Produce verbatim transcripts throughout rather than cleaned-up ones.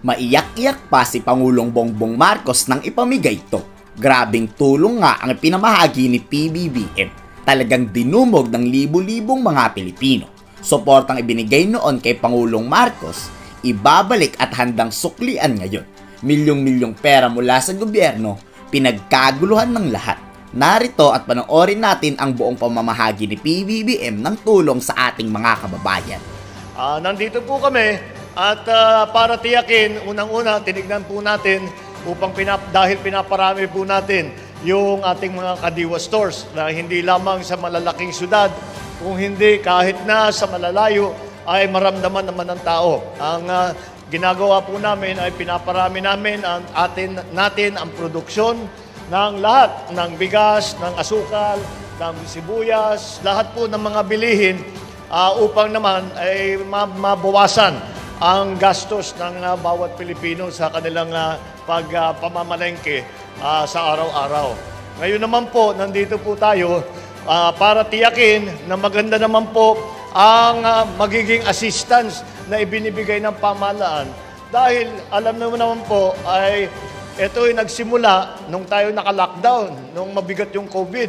Maiyak-iyak pa si Pangulong Bongbong Marcos nang ipamigay ito. Grabing tulong nga ang pinamahagi ni P B B M. Talagang dinumog ng libu-libong mga Pilipino. Suportang ibinigay noon kay Pangulong Marcos, ibabalik at handang suklian ngayon. Milyong-milyong pera mula sa gobyerno, pinagkaguluhan ng lahat. Narito at panoorin natin ang buong pamamahagi ni P B B M ng tulong sa ating mga kababayan. Uh, nandito po kami at uh, para tiyakin, unang-una, tinignan po natin upang pinap dahil pinaparami po natin yung ating mga Kadiwa stores na hindi lamang sa malalaking syudad, kung hindi kahit na sa malalayo ay maramdaman naman ng tao. Ang uh, ginagawa po namin ay pinaparami namin ang atin, natin ang produksyon ng lahat ng bigas, ng asukal, ng sibuyas, lahat po ng mga bilihin uh, upang naman ay mabawasan ang gastos ng uh, bawat Pilipino sa kanilang uh, pagpamamalengke uh, uh, sa araw-araw. Ngayon naman po, nandito po tayo uh, para tiyakin na maganda naman po ang uh, magiging assistance na ibinibigay ng pamahalaan. Dahil alam naman naman po ay ito ay nagsimula nung tayo naka-lockdown, nung mabigat yung COVID.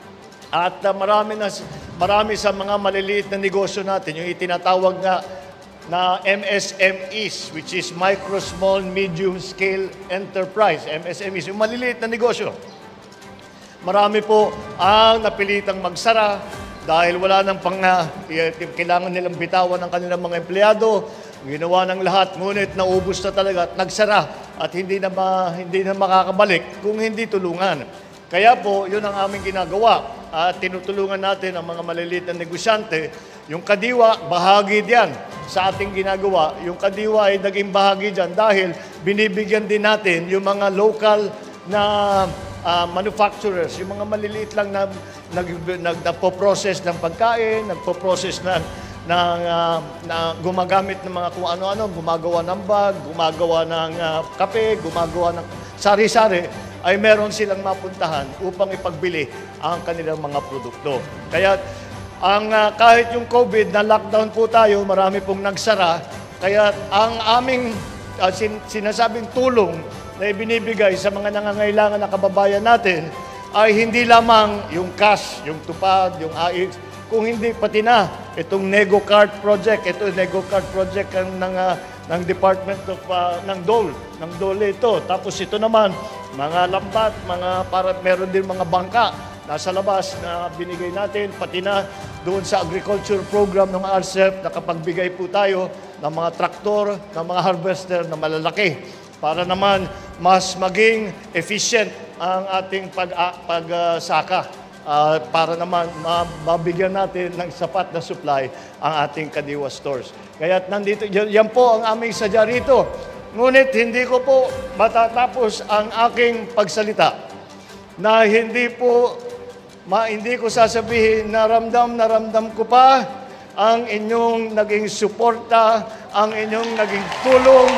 At uh, marami, na, marami sa mga maliliit na negosyo natin, yung itinatawag nga na M S M Es, which is Micro, Small, Medium Scale Enterprise, M S M Es, yung maliliit na negosyo. Marami po ang napilitang magsara dahil wala nang pang uh, kailangan nilang bitawan ng kanilang mga empleyado. Ginawa ng lahat, ngunit naubos na talaga at nagsara at hindi na, ma, hindi na makakabalik kung hindi tulungan. Kaya po, yun ang aming ginagawa at tinutulungan natin ang mga maliliit na negosyante. Yung Kadiwa, bahagi diyan sa ating ginagawa. Yung Kadiwa ay naging bahagi diyan dahil binibigyan din natin yung mga local na uh, manufacturers, yung mga maliliit lang na nag, nag, nagpo-process ng pagkain, nagpo-process ng, ng, uh, na gumagamit ng mga kung ano-ano, gumagawa ng bag, gumagawa ng uh, kape, gumagawa ng sari-sari, ay meron silang mapuntahan upang ipagbili ang kanilang mga produkto. Kaya ang uh, kahit yung COVID na lockdown po tayo, marami pong nagsara. Kaya ang aming uh, sin sinasabing tulong na ibinibigay sa mga nangangailangan na kababayan natin ay hindi lamang yung cash, yung tupad, yung A X, kung hindi pati na itong Nego Card Project. Ito yung Nego Card Project ng, ng, uh, ng Department of, uh, ng Dole, ng Dole ito. Tapos ito naman, mga lambat, mga para meron din mga bangka nasa labas na binigay natin, pati na doon sa agriculture program ng R C E P, nakapagbigay po tayo ng mga traktor, ng mga harvester na malalaki para naman mas maging efficient ang ating pagsaka uh, para naman mabigyan natin ng sapat na supply ang ating Kadiwa stores. Kaya nandito, yan po ang aming sadya rito. Ngunit hindi ko po matatapos ang aking pagsalita na hindi po, ma, hindi ko sasabihin na ramdam na ramdam ko pa ang inyong naging suporta, ang inyong naging tulong.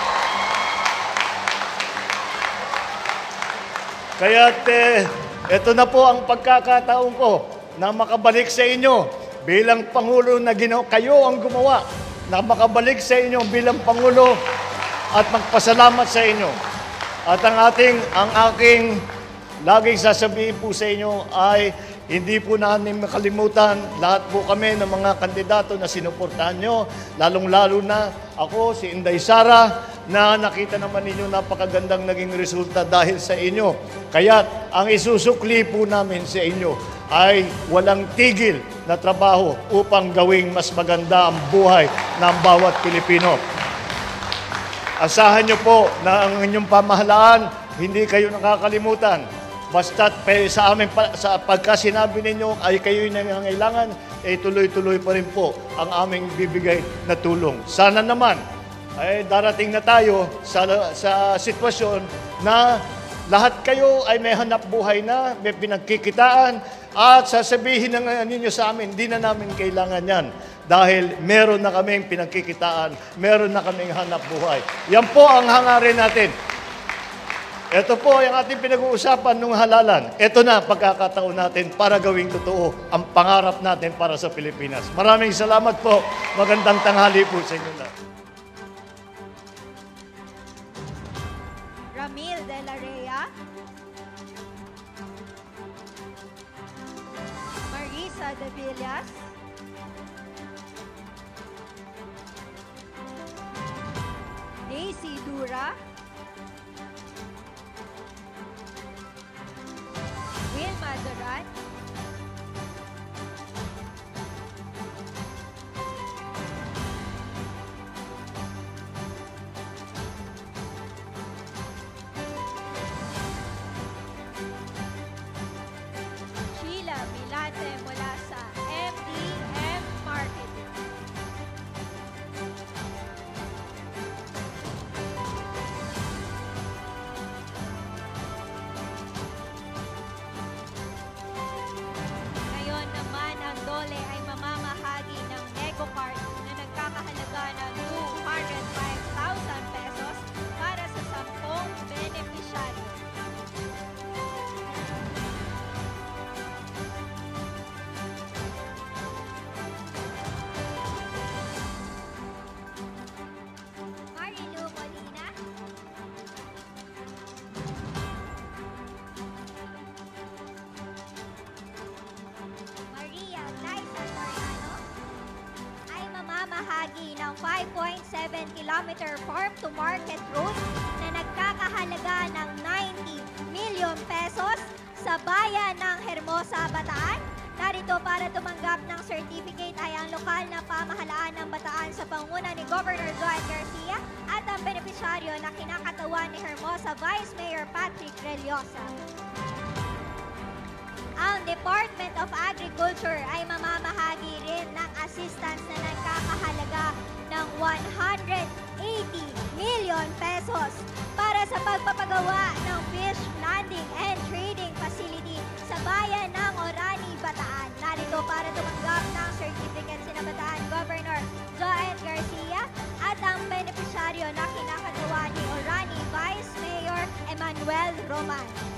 Kaya't eh, ito na po ang pagkakataon ko na makabalik sa inyo bilang Pangulo na gino, kayo ang gumawa, na makabalik sa inyo bilang Pangulo at magpasalamat sa inyo. At ang ating, ang aking laging sasabihin po sa inyo ay hindi po namin makalimutan lahat po kami ng mga kandidato na sinuportahan nyo, lalong-lalo na ako, si Inday Sara, na nakita naman ninyo napakagandang naging resulta dahil sa inyo. Kaya ang isusukli po namin sa inyo ay walang tigil na trabaho upang gawing mas maganda ang buhay ng bawat Pilipino. Asahan nyo po na ang inyong pamahalaan, hindi kayo nakakalimutan. Basta't sa amin, sa pagka sinabi ninyo ay kayo'y nangangailangan, ay tuloy-tuloy pa rin po ang aming bibigay na tulong. Sana naman ay darating na tayo sa, sa sitwasyon na lahat kayo ay may hanap buhay na, may pinagkikitaan, at sasabihin na ninyo sa amin, hindi na namin kailangan yan. Dahil meron na kaming pinagkikitaan, meron na kaming hanap buhay. Yan po ang hangarin natin. Ito po ang ating pinag-uusapan nung halalan. Ito na pagkakataon natin para gawing totoo ang pangarap natin para sa Pilipinas. Maraming salamat po. Magandang tanghali po sa inyo lahat. Camille De La Rea, Marisa De Villas, Daisy Dura, Wilma Duran, Sheila Milate mula sa M D M Marketing. Ngayon naman ang dole ay mamamahagi ng Nego Card na nagkakahalaga ng two hundred five thousand pesos para sa sampung beneficiary. Marilu Molina, Maria Liza Soriano ay mamamahagi ng five point seven kilometer farm-to-market route na nagkakahalaga ng ninety million pesos sa bayan ng Hermosa, Bataan. Narito para tumanggap ng certificate ay ang lokal na pamahalaan ng Bataan sa panguna ni Governor Joel Garcia at ang benepisyaryo na kinakatawan ni Hermosa Vice Mayor Patrick Reliosa. Ang Department of Agriculture ay mamamahagi rin ng assistance na nagkakahalaga ng one hundred eighty million pesos para sa pagpapagawa ng fish landing and trading facility sa bayan ng Orani, Bataan. Narito para tumanggap ng certificate sina Bataan Governor Joel Garcia at ang benepisyaryo na kinakatawa ni Orani Vice Mayor Emmanuel Roman.